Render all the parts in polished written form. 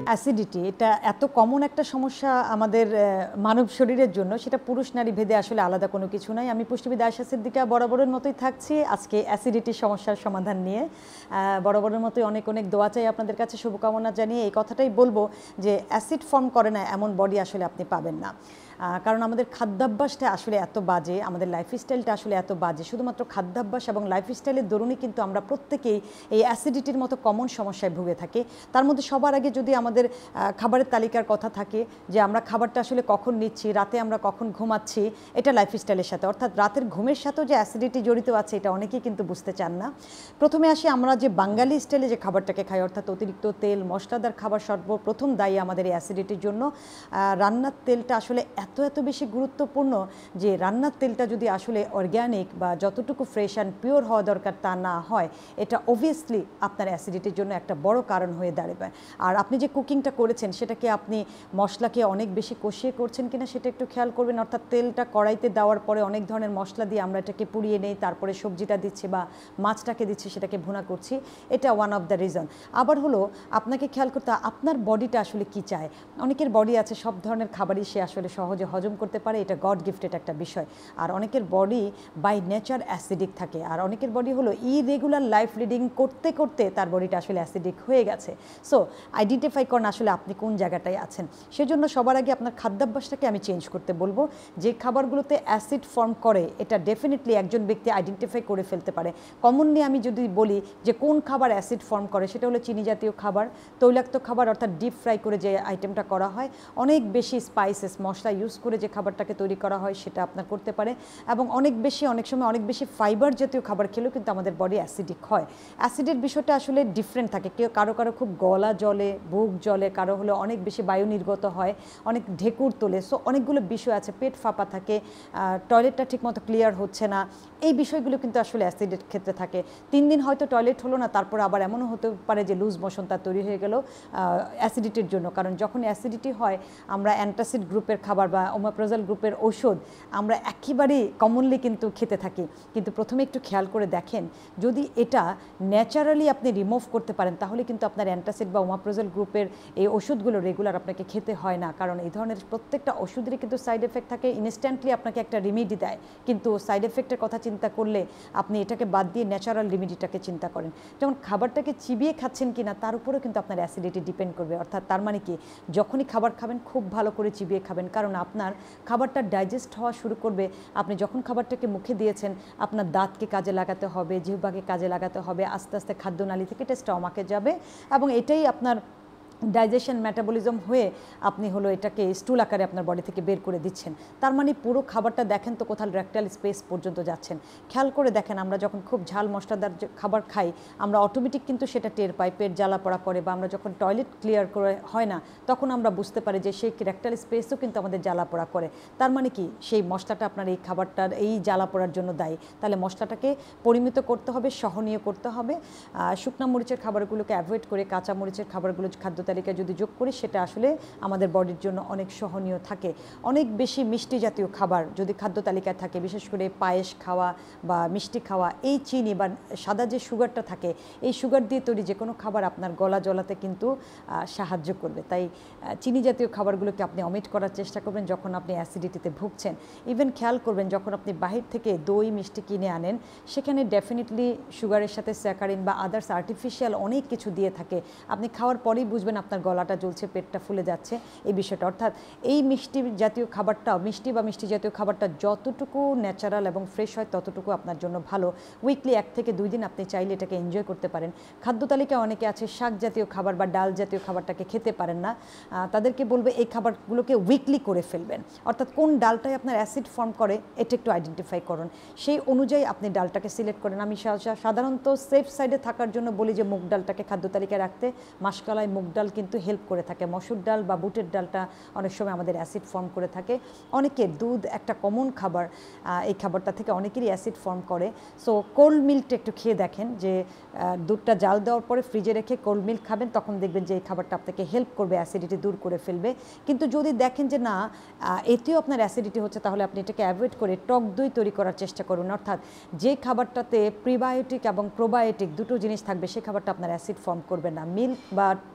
Acidity এটা এত common একটা সমস্যা আমাদের মানব শরীরের জন্য, সেটা পুরুষ নারী ভেদে আসলে আলাদা কোনো কিছু নাই। আমি পুষ্টিবিদ আয়েশা সিদ্দিকা বরাবরের মতোই থাকছি আজকে অ্যাসিডিটির সমস্যার সমাধান নিয়ে। বরাবরের মতোই অনেক অনেক দোয়া চাই আপনাদের কাছে, শুভকামনা জানিয়ে এই কথাটাই বলবো যে অ্যাসিড ফর্ম করে না এমন বডি আসলে আপনি পাবেন না। কারণ আমাদের খাদ্যাভ্যাসটা আসলে এত বাজে, আমাদের লাইফস্টাইলটা আসলে এত বাজে, শুধুমাত্র খাদ্যাভ্যাস এবং লাইফস্টাইলের দরুনই কিন্তু আমরা প্রত্যেকেই এই অ্যাসিডিটির মতো কমন সমস্যায় ভুগে থাকি। তার মধ্যে সবার আগে যদি আমাদের খাবারের তালিকার কথা থাকে যে আমরা খাবারটা আসলে কখন নিচ্ছি, রাতে আমরা কখন ঘুমাচ্ছি, এটা লাইফস্টাইলের সাথে, অর্থাৎ রাতের ঘুমের সাথেও যে অ্যাসিডিটি জড়িত আছে এটা অনেকেই কিন্তু বুঝতে চান না। প্রথমে আসি আমরা যে বাঙালি স্টাইলে যে খাবারটাকে খাই, অর্থাৎ অতিরিক্ত তেল মশলাদার খাবার সর্বপ্রথম দায়ী আমাদের এই অ্যাসিডিটির জন্য। রান্নার তেলটা আসলে এত বেশি গুরুত্বপূর্ণ যে রান্নার তেলটা যদি আসলে অর্গ্যানিক বা যতটুকু ফ্রেশ অ্যান্ড পিওর হওয়া দরকার তা না হয়, এটা অবভিয়াসলি আপনার অ্যাসিডিটির জন্য একটা বড় কারণ হয়ে দাঁড়াবে। আর আপনি যে কুকিংটা করেছেন সেটাকে আপনি মশলাকে অনেক বেশি কষিয়ে করছেন কিনা সেটা একটু খেয়াল করবেন, অর্থাৎ তেলটা কড়াইতে দেওয়ার পরে অনেক ধরনের মশলা দিয়ে আমরা এটাকে পুড়িয়ে নেই, তারপরে সবজিটা দিচ্ছি বা মাছটাকে দিচ্ছি সেটাকে ভুনা করছি, এটা ওয়ান অফ দ্য রিজন। আবার হলো আপনাকে খেয়াল করতে আপনার বডিটা আসলে কি চায়। অনেকের বডি আছে সব ধরনের খাবারই সে আসলে সহজে হজম করতে পারে, এটা গড গিফটেড একটা বিষয়। আর অনেকের বডি বাই নেচার অ্যাসিডিক থাকে, আর অনেকের বডি হলো ইরেগুলার লাইফ লিডিং করতে করতে তার বডিটা আসলে অ্যাসিডিক হয়ে গেছে। সো আইডেন্টিফাই করেন আসলে আপনি কোন জায়গাটায় আছেন। সেজন্য সবার আগে আপনার খাদ্যাভ্যাসটাকে আমি চেঞ্জ করতে বলবো। যে খাবারগুলোতে অ্যাসিড ফর্ম করে এটা ডেফিনেটলি একজন ব্যক্তি আইডেন্টিফাই করে ফেলতে পারে। কমনলি আমি যদি বলি যে কোন খাবার অ্যাসিড ফর্ম করে, সেটা হলো চিনি জাতীয় খাবার, তৈলাক্ত খাবার অর্থাৎ ডিপ ফ্রাই করে যে আইটেমটা করা হয়, অনেক বেশি স্পাইসেস মশলা ইউজ করে যে খাবারটাকে তৈরি করা হয় সেটা আপনার করতে পারে, এবং অনেক সময় অনেক বেশি ফাইবার জাতীয় খাবার খেলেও কিন্তু আমাদের বডি অ্যাসিডিক হয়। অ্যাসিডের বিষয়টা আসলে ডিফারেন্ট থাকে, কারো খুব গলা জলে, বুক জলে, কারো হলো অনেক বেশি বায়ু নির্গত হয়, অনেক ঢেকুর তোলে। সো অনেকগুলো বিষয় আছে, পেট ফাঁপা থাকে, টয়লেটটা ঠিকমতো ক্লিয়ার হচ্ছে না, এই বিষয়গুলো কিন্তু আসলে অ্যাসিডের ক্ষেত্রে থাকে। 3 দিন হয়তো টয়লেট হলো না, তারপর আবার এমনও হতে পারে যে লুজ মোশন তার তৈরি হয়ে গেল অ্যাসিডিটির জন্য। কারণ যখন অ্যাসিডিটি হয় আমরা অ্যান্টাসিড গ্রুপের খাবার বা ওমেপ্রাজল গ্রুপের ওষুধ আমরা একেবারেই কমনলি কিন্তু খেতে থাকি। কিন্তু প্রথমে একটু খেয়াল করে দেখেন, যদি এটা ন্যাচারালি আপনি রিমুভ করতে পারেন তাহলে কিন্তু আপনার অ্যান্টাসিড বা ওমেপ্রাজল গ্রুপের এই ওষুধগুলো রেগুলার আপনাকে খেতে হয় না। কারণ এই ধরনের প্রত্যেকটা ওষুধেরই কিন্তু সাইড এফেক্ট থাকে, ইনস্ট্যান্টলি আপনাকে একটা রেমেডি দেয়, কিন্তু সাইড এফেক্টের কথা চিন্তা করলে আপনি এটাকে বাদ দিয়ে ন্যাচারাল রেমেডিটাকে চিন্তা করেন। যেমন খাবারটাকে চিবিয়ে খাচ্ছেন কিনা তার উপরেও কিন্তু আপনার অ্যাসিডিটি ডিপেন্ড করবে। অর্থাৎ তার মানে কি, যখনই খাবার খাবেন খুব ভালো করে চিবিয়ে খাবেন, কারণ আপনার খাবারটা ডাইজেস্ট হওয়া শুরু করবে। আপনি যখন খাবারটাকে মুখে দিয়েছেন আপনার দাঁতকে কাজে লাগাতে হবে, জিহ্বাকে কাজে লাগাতে হবে, আস্তে আস্তে খাদ্যনালী থেকে এটা স্টমাকে যাবে, এবং এটাই আপনার ডাইজেশন মেটাবলিজম হয়ে আপনি হলো এটাকে স্টুল আকারে আপনার বডি থেকে বের করে দিচ্ছেন। তার মানে পুরো খাবারটা দেখেন তো কোথাও রেকটাল স্পেস পর্যন্ত যাচ্ছেন। খেয়াল করে দেখেন, আমরা যখন খুব ঝাল মশলাদার খাবার খাই আমরা অটোমেটিক কিন্তু সেটা টের পাই, পেট জ্বালা পড়া করে, বা আমরা যখন টয়লেট ক্লিয়ার করে হয় না তখন আমরা বুঝতে পারি যে সেই রেকটাল স্পেসও কিন্তু আমাদের জ্বালা পড়া করে। তার মানে কি, সেই মশলাটা আপনার এই খাবারটার এই জ্বালা পড়ার জন্য দায়ী। তাহলে মশলাটাকে পরিমিত করতে হবে, সহনীয় করতে হবে। শুকনা মরিচের খাবারগুলোকে অ্যাভয়েড করে কাঁচা মরিচের খাবারগুলো খাদ্য তালিকায় যদি যোগ করি সেটা আসলে আমাদের বডির জন্য অনেক সহনীয় থাকে। অনেক বেশি মিষ্টি জাতীয় খাবার যদি খাদ্য তালিকায় থাকে, বিশেষ করে পায়েস খাওয়া বা মিষ্টি খাওয়া, এই চিনি বা সাদা যে সুগারটা থাকে এই সুগার দিয়ে তৈরি যে কোনো খাবার আপনার গলা জ্বলাতে কিন্তু সাহায্য করবে। তাই চিনি জাতীয় খাবারগুলোকে আপনি অমিট করার চেষ্টা করবেন যখন আপনি অ্যাসিডিটিতে ভুগছেন। ইভেন খেয়াল করবেন যখন আপনি বাহির থেকে দই মিষ্টি কিনে আনেন সেখানে ডেফিনেটলি সুগারের সাথে স্যাকারিন বা আদার্স আর্টিফিশিয়াল অনেক কিছু দিয়ে থাকে। আপনি খাওয়ার পরেই বুঝবেন আপনার গলাটা জ্বলছে, পেটটা ফুলে যাচ্ছে, এই বিষয়টা। অর্থাৎ এই মিষ্টি জাতীয় খাবারটা, মিষ্টি বা মিষ্টি জাতীয় খাবারটা যতটুকু ন্যাচারাল এবং ফ্রেশ হয় ততটুকু আপনার জন্য ভালো। উইকলি 1 থেকে 2 দিন আপনি চাইলে এটাকে এনজয় করতে পারেন। খাদ্য তালিকায় অনেকে আছে শাক জাতীয় খাবার বা ডাল জাতীয় খাবারটাকে খেতে পারেন না, তাদেরকে বলবে এই খাবারগুলোকে উইকলি করে ফেলবেন। অর্থাৎ কোন ডালটাই আপনার অ্যাসিড ফর্ম করে এটা একটু আইডেন্টিফাই করুন, সেই অনুযায়ী আপনি ডালটাকে সিলেক্ট করেন। আমি সাধারণত সেফ সাইডে থাকার জন্য বলি যে মুগ ডালটাকে খাদ্য তালিকায় রাখতে। মাসকালাই মুগ ডাল কিন্তু হেল্প করে থাকে। মসুর ডাল বা বুটের ডালটা অনেক সময় আমাদের অ্যাসিড ফর্ম করে থাকে। অনেকের দুধ একটা কমন খাবার, এই খাবারটা থেকে অনেকেরই অ্যাসিড ফর্ম করে। সো কোল্ড মিল্কটা একটু খেয়ে দেখেন, যে দুধটা জাল দেওয়ার পরে ফ্রিজে রেখে কোল্ড মিল্ক খাবেন, তখন দেখবেন যে এই খাবারটা আপনাকে হেল্প করবে, অ্যাসিডিটি দূর করে ফেলবে। কিন্তু যদি দেখেন যে না এতেও আপনার অ্যাসিডিটি হচ্ছে, তাহলে আপনি এটাকে অ্যাভয়েড করে টক দই তৈরি করার চেষ্টা করুন। অর্থাৎ যে খাবারটাতে প্রিবায়োটিক এবং প্রোবায়োটিক দুটো জিনিস থাকবে সেই খাবারটা আপনার অ্যাসিড ফর্ম করবে না। মিল্ক বা টক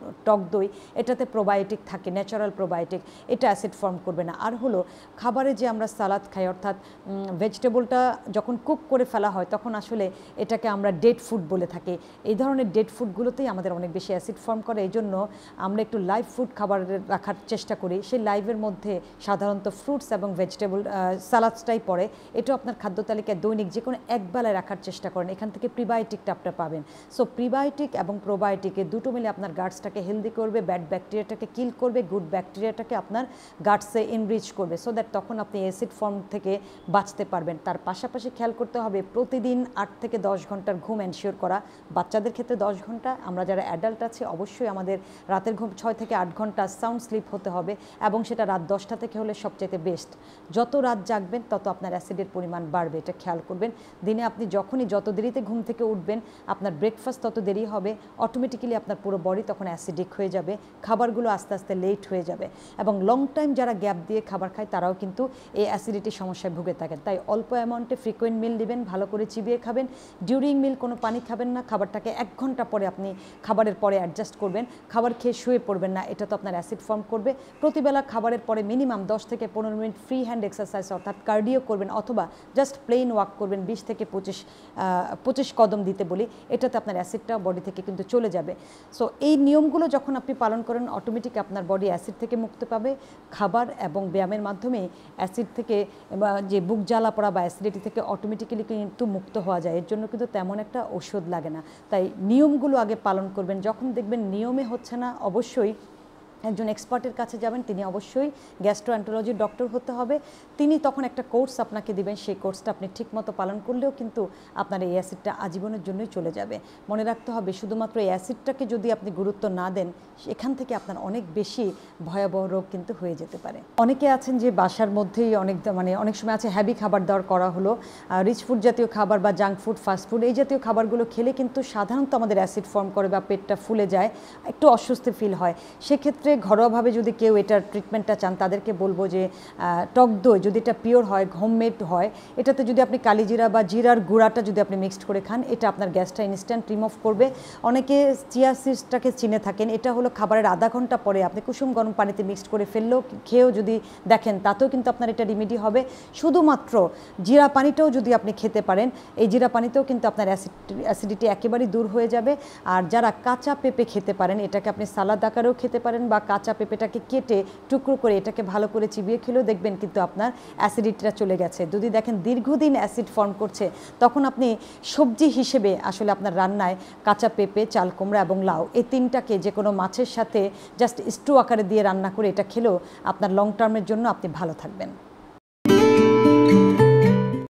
দই, এটাতে প্রোবায়োটিক থাকে, ন্যাচারাল প্রোবায়োটিক, এটা অ্যাসিড ফর্ম করবে না। আর হলো খাবারে যে আমরা সালাদ খাই, অর্থাৎ ভেজিটেবলটা যখন কুক করে ফেলা হয় তখন আসলে এটাকে আমরা ডেড ফুড বলে থাকি। এই ধরনের ডেড ফুডগুলোতেই আমাদের অনেক বেশি অ্যাসিড ফর্ম করে। এই জন্য আমরা একটু লাইভ ফুড খাবার রাখার চেষ্টা করি। সেই লাইভের মধ্যে সাধারণত ফ্রুটস এবং ভেজিটেবল সালাদটাই পড়ে। এটাও আপনার খাদ্য তালিকায় দৈনিক যে কোনো এক বেলায় রাখার চেষ্টা করেন। এখান থেকে প্রিবায়োটিকটা আপনারা পাবেন। সো প্রিবায়োটিক এবং প্রোবায়োটিকে দুটো মিলে আপনার গাটসটাকে হেলদি করবে, ব্যাড ব্যাকটেরিয়াটাকে কিল করবে, গুড ব্যাকটেরিয়াটাকে আপনার গাটসে এনরিচ করবে, সো দ্যাট তখন আপনি অ্যাসিড ফর্ম থেকে বাঁচতে পারবেন। তার পাশাপাশি খেয়াল করতে হবে প্রতিদিন 8 থেকে 10 ঘন্টার ঘুম এনশিওর করা। বাচ্চাদের ক্ষেত্রে 10 ঘন্টা, আমরা যারা অ্যাডাল্ট আছি অবশ্যই আমাদের রাতের ঘুম 6 থেকে 8 ঘন্টা সাউন্ড স্লিপ হতে হবে, এবং সেটা রাত 10টা থেকে হলে সবচেয়ে বেস্ট। যত রাত জাগবেন তত আপনার অ্যাসিডের পরিমাণ বাড়বে, এটা খেয়াল করবেন। দিনে আপনি যত দেরিতে ঘুম থেকে উঠবেন আপনার ব্রেকফাস্ট তত দেরি হবে, অটোমেটিক্যালি আপনার পুরো বডি তখন অ্যাসিডিক হয়ে যাবে, খাবারগুলো আস্তে আস্তে লেট হয়ে যাবে। এবং লং টাইম যারা গ্যাপ দিয়ে খাবার খায় তারাও কিন্তু এই অ্যাসিডিটির সমস্যায় ভুগে থাকেন। তাই অল্প অ্যামাউন্টে ফ্রিকোয়েন্ট মিল নেবেন, ভালো করে চিবিয়ে খাবেন। ডিউরিং মিল কোনো পানি খাবেন না, খাবারটাকে 1 ঘন্টা পরে আপনি খাবারের পরে অ্যাডজাস্ট করবেন। খাবার খেয়ে শুয়ে পড়বেন না, এটা তো আপনার অ্যাসিড ফর্ম করবে। প্রতিবেলা খাবারের পরে মিনিমাম 10 থেকে 15 মিনিট ফ্রি হ্যান্ড এক্সারসাইজ অর্থাৎ কার্ডিও করবেন, অথবা জাস্ট প্লেন ওয়াক করবেন 20 থেকে 25 কদম দিতে বলি, এটাতে আপনার অ্যাসিডটা বডি থেকে কিন্তু চলে যাবে। সো এই নিয়মগুলো যখন আপনি পালন করেন অটোমেটিক আপনার বডি অ্যাসিড থেকে মুক্তি পাবে। খাবার এবং ব্যায়ামের মাধ্যমে অ্যাসিড থেকে যে বুক জ্বালা পড়া বা অ্যাসিডিটি থেকে অটোমেটিক্যালি কিন্তু মুক্ত হওয়া যায়। এর জন্য কিন্তু তেমন একটা ওষুধ লাগে না। তাই নিয়মগুলো আগে পালন করবেন। যখন দেখবেন নিয়মে হচ্ছে না, অবশ্যই একজন এক্সপার্টের কাছে যাবেন। তিনি অবশ্যই গ্যাস্ট্রোএন্টারোলজির ডক্টর হতে হবে। তিনি তখন একটা কোর্স আপনাকে দিবেন, সেই কোর্সটা আপনি ঠিকমতো পালন করলেও কিন্তু আপনার এই অ্যাসিডটা আজীবনের জন্যই চলে যাবে। মনে রাখতে হবে শুধুমাত্র এই অ্যাসিডটাকে যদি আপনি গুরুত্ব না দেন, এখান থেকে আপনার অনেক বেশি ভয়াবহ রোগ কিন্তু হয়ে যেতে পারে। অনেকে আছেন যে বাসার মধ্যেই অনেক সময় আছে হ্যাভি খাবার দাবার করা হলো, রিচ ফুড জাতীয় খাবার বা জাঙ্ক ফুড, ফাস্ট ফুড, এই জাতীয় খাবারগুলো খেলে কিন্তু সাধারণত আমাদের অ্যাসিড ফর্ম করে বা পেটটা ফুলে যায়, একটু অস্বস্তি ফিল হয়। সেক্ষেত্রে ঘরোয়াভাবে যদি কেউ এটার ট্রিটমেন্টটা চান তাদেরকে বলবো যে টক দই যদি এটা পিওর হয়, হোমমেড হয়, এটাতে যদি আপনি কালিজিরা বা জিরার গুঁড়াটা যদি আপনি মিক্সড করে খান, এটা আপনার গ্যাসটা ইনস্ট্যান্ট রিমুভ করবে। অনেকে চিয়া সিডসটাকে চিনে থাকেন, এটা হলো খাবারের আধা ঘন্টা পরে আপনি কুসুম গরম পানিতে মিক্সড করে ফেললেও খেয়েও যদি দেখেন তাতেও কিন্তু আপনার এটা রিমেডি হবে। শুধুমাত্র জিরা পানিটাও যদি আপনি খেতে পারেন, এই জিরা পানিতেও কিন্তু আপনার অ্যাসিডিটি একেবারেই দূর হয়ে যাবে। আর যারা কাঁচা পেঁপে খেতে পারেন, এটাকে আপনি সালাদ আকারেও খেতে পারেন, বা কাঁচা পেঁপেটাকে কেটে টুকরো করে এটাকে ভালো করে চিবিয়ে খেলেও দেখবেন কিন্তু আপনার অ্যাসিডিটিটা চলে গেছে। যদি দেখেন দীর্ঘদিন অ্যাসিড ফর্ম করছে, তখন আপনি সবজি হিসেবে আসলে আপনার রান্নায় কাঁচা পেঁপে, চাল কুমড়া এবং লাউ, এই তিনটাকে যে কোনো মাছের সাথে জাস্ট স্টু আকারে দিয়ে রান্না করে এটা খেলেও আপনার লং টার্মের জন্য আপনি ভালো থাকবেন।